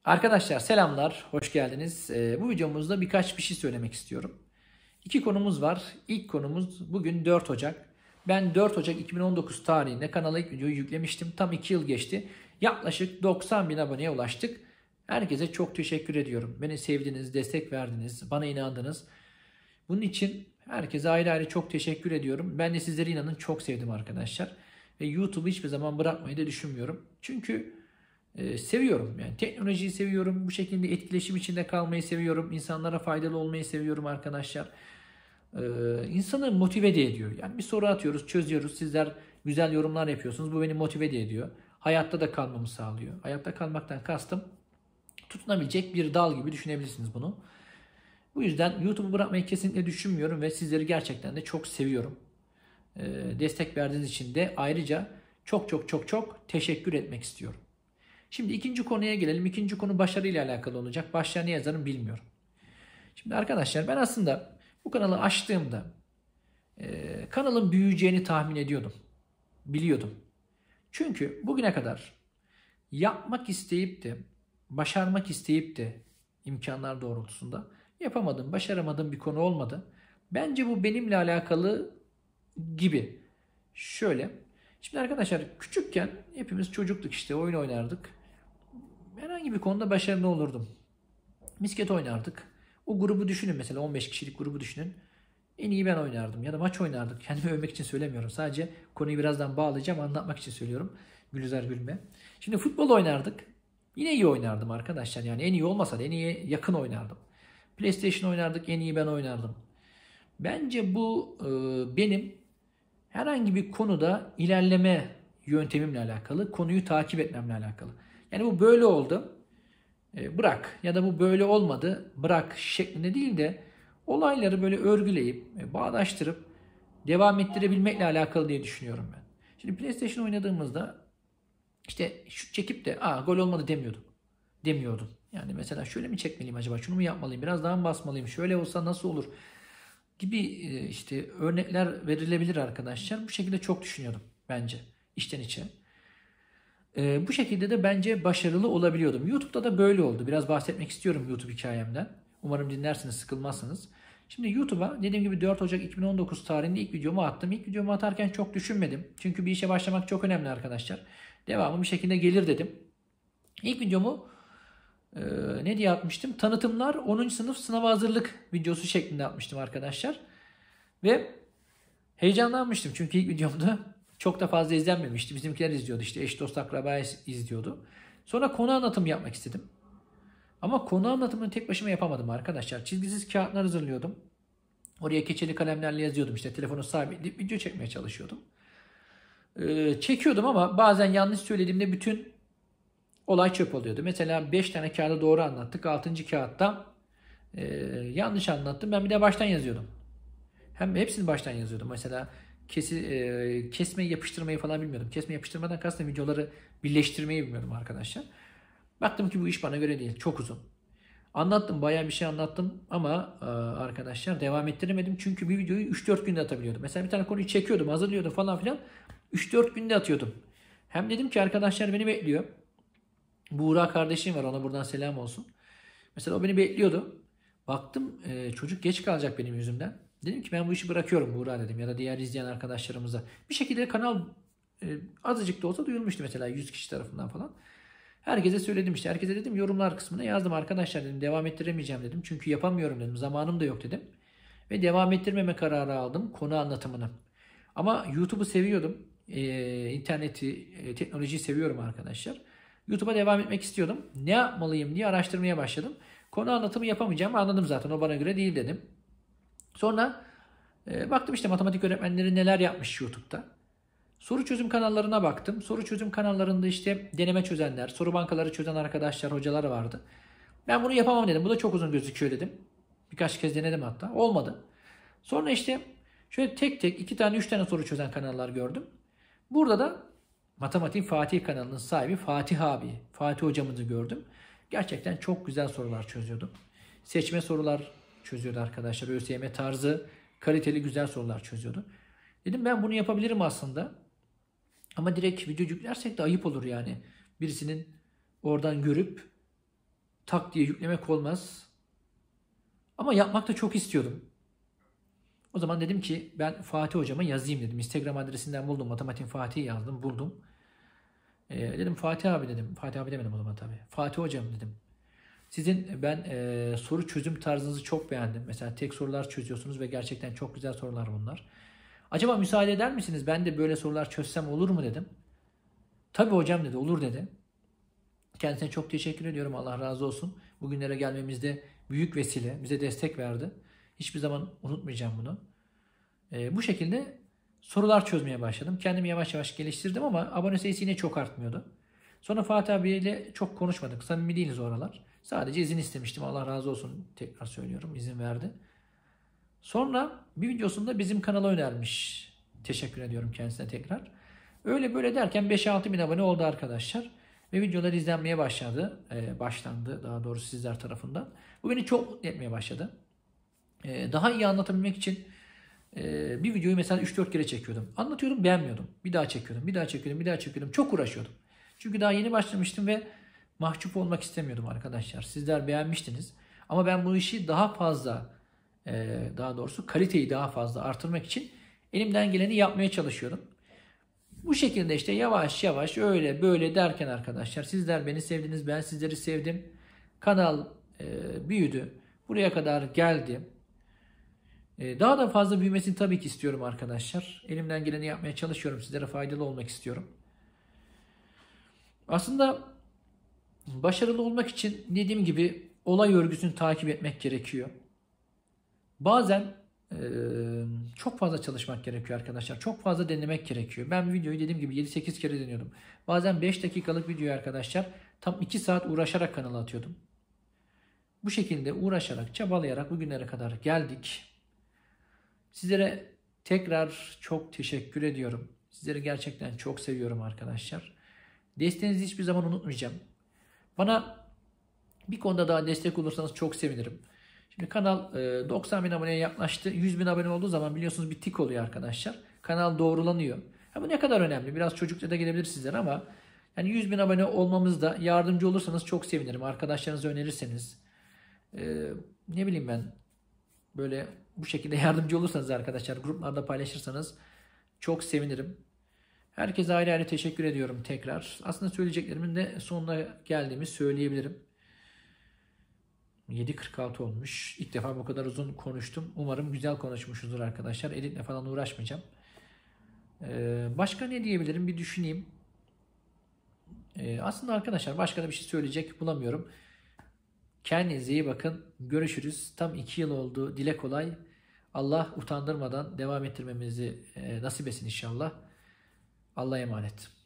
Arkadaşlar selamlar, hoş geldiniz. Bu videomuzda birkaç bir şey söylemek istiyorum. İki konumuz var. İlk konumuz bugün 4 Ocak. Ben 4 Ocak 2019 tarihinde kanala ilk videoyu yüklemiştim. Tam 2 yıl geçti. Yaklaşık 90 bin aboneye ulaştık. Herkese çok teşekkür ediyorum. Beni sevdiniz, destek verdiniz, bana inandınız. Bunun için herkese ayrı ayrı çok teşekkür ediyorum. Ben de sizleri inanın çok sevdim arkadaşlar. Ve YouTube'u hiçbir zaman bırakmayı da düşünmüyorum. Çünkü seviyorum. Yani teknolojiyi seviyorum. Bu şekilde etkileşim içinde kalmayı seviyorum. İnsanlara faydalı olmayı seviyorum arkadaşlar. İnsanı motive de ediyor. Yani bir soru atıyoruz, çözüyoruz. Sizler güzel yorumlar yapıyorsunuz. Bu beni motive de ediyor. Hayatta da kalmamı sağlıyor. Hayatta kalmaktan kastım tutunabilecek bir dal gibi düşünebilirsiniz bunu. Bu yüzden YouTube'u bırakmayı kesinlikle düşünmüyorum ve sizleri gerçekten de çok seviyorum. Destek verdiğiniz için de ayrıca çok teşekkür etmek istiyorum. Şimdi ikinci konuya gelelim. İkinci konu başarıyla alakalı olacak. Başlığa ne yazarım bilmiyorum. Şimdi arkadaşlar ben aslında bu kanalı açtığımda kanalın büyüyeceğini tahmin ediyordum. Biliyordum. Çünkü bugüne kadar yapmak isteyip de başarmak isteyip de imkanlar doğrultusunda yapamadığım, başaramadığım bir konu olmadı. Bence bu benimle alakalı gibi. Şöyle. Şimdi arkadaşlar küçükken hepimiz çocuktuk işte oyun oynardık. Herhangi bir konuda başarılı olurdum. Misket oynardık. O grubu düşünün mesela 15 kişilik grubu düşünün. En iyi ben oynardım ya da maç oynardık. Kendimi övmek için söylemiyorum. Sadece konuyu birazdan bağlayacağım anlatmak için söylüyorum. Gülüzer gülme. Şimdi futbol oynardık. Yine iyi oynardım arkadaşlar. Yani en iyi olmasa da en iyi yakın oynardım. PlayStation oynardık. En iyi ben oynardım. Bence bu benim herhangi bir konuda ilerleme yöntemimle alakalı. Konuyu takip etmemle alakalı. Yani bu böyle oldu. Bırak ya da bu böyle olmadı bırak şeklinde değil de olayları böyle örgüleyip bağdaştırıp devam ettirebilmekle alakalı diye düşünüyorum ben. Şimdi PlayStation oynadığımızda işte şut çekip de gol olmadı demiyordum. Yani mesela şöyle mi çekmeliyim acaba şunu mu yapmalıyım biraz daha mı basmalıyım şöyle olsa nasıl olur gibi işte örnekler verilebilir arkadaşlar. Bu şekilde çok düşünüyordum bence içten içe. Bu şekilde de bence başarılı olabiliyordum. YouTube'da da böyle oldu. Biraz bahsetmek istiyorum YouTube hikayemden. Umarım dinlersiniz, sıkılmazsınız. Şimdi YouTube'a dediğim gibi 4 Ocak 2019 tarihinde ilk videomu attım. İlk videomu atarken çok düşünmedim. Çünkü bir işe başlamak çok önemli arkadaşlar. Devamı bir şekilde gelir dedim. İlk videomu ne diye atmıştım? Tanıtımlar 10. sınıf sınava hazırlık videosu şeklinde atmıştım arkadaşlar. Ve heyecanlanmıştım çünkü ilk videomda çok da fazla izlenmemişti. Bizimkiler izliyordu işte eş dost akraba izliyordu. Sonra konu anlatım yapmak istedim. Ama konu anlatımını tek başıma yapamadım arkadaşlar. Çizgisiz kağıtlar hazırlıyordum. Oraya keçeli kalemlerle yazıyordum işte telefonu sabitleyip video çekmeye çalışıyordum. Çekiyordum ama bazen yanlış söylediğimde bütün olay çöp oluyordu. Mesela 5 tane kağıdı doğru anlattık. 6. kağıtta yanlış anlattım. Ben bir de baştan yazıyordum. Hem hepsini baştan yazıyordum. Mesela kesmeyi yapıştırmayı falan bilmiyordum. Kesme yapıştırmadan kastım videoları birleştirmeyi bilmiyordum arkadaşlar. Baktım ki bu iş bana göre değil. Çok uzun. Anlattım. Bayağı bir şey anlattım. Ama arkadaşlar devam ettiremedim. Çünkü bir videoyu 3-4 günde atabiliyordum. Mesela bir tane konuyu çekiyordum. Hazırlıyordum falan filan. 3-4 günde atıyordum. Hem dedim ki arkadaşlar beni bekliyor. Buğra kardeşim var. Ona buradan selam olsun. Mesela o beni bekliyordu. Baktım çocuk geç kalacak benim yüzümden. Dedim ki ben bu işi bırakıyorum Buğra dedim ya da diğer izleyen arkadaşlarımıza. Bir şekilde kanal azıcık da olsa duyulmuştu mesela 100 kişi tarafından falan. Herkese söyledim işte. Herkese dedim yorumlar kısmına yazdım arkadaşlar dedim. Devam ettiremeyeceğim dedim. Çünkü yapamıyorum dedim. Zamanım da yok dedim. Ve devam ettirmeme kararı aldım konu anlatımını. Ama YouTube'u seviyordum. İnterneti, teknolojiyi seviyorum arkadaşlar. YouTube'a devam etmek istiyordum. Ne yapmalıyım diye araştırmaya başladım. Konu anlatımı yapamayacağım anladım zaten. O bana göre değil dedim. Sonra baktım işte matematik öğretmenleri neler yapmış YouTube'da. Soru çözüm kanallarına baktım. Soru çözüm kanallarında işte deneme çözenler, soru bankaları çözen arkadaşlar, hocalar vardı. Ben bunu yapamam dedim. Bu da çok uzun gözüküyor dedim. Birkaç kez denedim hatta. Olmadı. Sonra işte şöyle tek tek 2 tane 3 tane soru çözen kanallar gördüm. Burada da Matematik Fatih kanalının sahibi Fatih abi, Fatih hocamızı gördüm. Gerçekten çok güzel sorular çözüyordu. Seçme sorular çözüyordu arkadaşlar. ÖSYM tarzı kaliteli güzel sorular çözüyordu. Dedim ben bunu yapabilirim aslında. Ama direkt video yüklersek de ayıp olur yani. Birisinin oradan görüp tak diye yüklemek olmaz. Ama yapmak da çok istiyordum. O zaman dedim ki ben Fatih hocama yazayım dedim. Instagram adresinden buldum. Matematik Fatih yazdım. Buldum. Dedim Fatih abi dedim. Fatih abi demedim o zaman tabii. Fatih hocam dedim. Sizin ben soru çözüm tarzınızı çok beğendim. Mesela tek sorular çözüyorsunuz ve gerçekten çok güzel sorular bunlar. Acaba müsaade eder misiniz? Ben de böyle sorular çözsem olur mu dedim. Tabii hocam dedi. Olur dedi. Kendisine çok teşekkür ediyorum. Allah razı olsun. Bugünlere gelmemizde büyük vesile. Bize destek verdi. Hiçbir zaman unutmayacağım bunu. Bu şekilde sorular çözmeye başladım. Kendimi yavaş yavaş geliştirdim ama abone sayısı yine çok artmıyordu. Sonra Fatih abiyle çok konuşmadık. Samimi değiliz oralar. Sadece izin istemiştim. Allah razı olsun. Tekrar söylüyorum. İzin verdi. Sonra bir videosunda bizim kanala önermiş. Teşekkür ediyorum kendisine tekrar. Öyle böyle derken 5-6 bin abone oldu arkadaşlar. Ve videolar izlenmeye başladı. Başlandı daha doğrusu sizler tarafından. Bu beni çok mutlu etmeye başladı. Daha iyi anlatabilmek için bir videoyu mesela 3-4 kere çekiyordum. Anlatıyordum, beğenmiyordum. Bir daha çekiyordum, bir daha çekiyordum, bir daha çekiyordum. Çok uğraşıyordum. Çünkü daha yeni başlamıştım ve mahcup olmak istemiyordum arkadaşlar. Sizler beğenmiştiniz. Ama ben bu işi daha fazla, daha doğrusu kaliteyi daha fazla artırmak için elimden geleni yapmaya çalışıyordum. Bu şekilde işte yavaş yavaş öyle böyle derken arkadaşlar sizler beni sevdiniz, ben sizleri sevdim. Kanal büyüdü. Buraya kadar geldi. Daha da fazla büyümesini tabii ki istiyorum arkadaşlar. Elimden geleni yapmaya çalışıyorum. Sizlere faydalı olmak istiyorum. Aslında başarılı olmak için dediğim gibi olay örgüsünü takip etmek gerekiyor. Bazen çok fazla çalışmak gerekiyor arkadaşlar. Çok fazla denemek gerekiyor. Ben videoyu dediğim gibi 7-8 kere deniyordum. Bazen 5 dakikalık videoyu arkadaşlar tam 2 saat uğraşarak kanala atıyordum. Bu şekilde uğraşarak, çabalayarak bugünlere kadar geldik. Sizlere tekrar çok teşekkür ediyorum. Sizleri gerçekten çok seviyorum arkadaşlar. Desteğinizi hiçbir zaman unutmayacağım. Bana bir konuda daha destek olursanız çok sevinirim. Şimdi kanal 90 bin aboneye yaklaştı. 100 bin abone olduğu zaman biliyorsunuz bir tik oluyor arkadaşlar. Kanal doğrulanıyor. Bu ne kadar önemli. Biraz çocukça da gelebilir sizlere ama yani 100 bin abone olmamızda yardımcı olursanız çok sevinirim. Arkadaşlarınıza önerirseniz. Ne bileyim ben böyle bu şekilde yardımcı olursanız arkadaşlar gruplarda paylaşırsanız çok sevinirim. Herkese ayrı ayrı teşekkür ediyorum tekrar. Aslında söyleyeceklerimin de sonuna geldiğimi söyleyebilirim. 7.46 olmuş. İlk defa bu kadar uzun konuştum. Umarım güzel konuşmuşuzdur arkadaşlar. Editle falan uğraşmayacağım. Başka ne diyebilirim bir düşüneyim. Aslında arkadaşlar başka da bir şey söyleyecek bulamıyorum. Kendinize iyi bakın. Görüşürüz. Tam 2 yıl oldu. Dile kolay. Allah utandırmadan devam ettirmemizi nasip etsin inşallah. Allah'a emanet.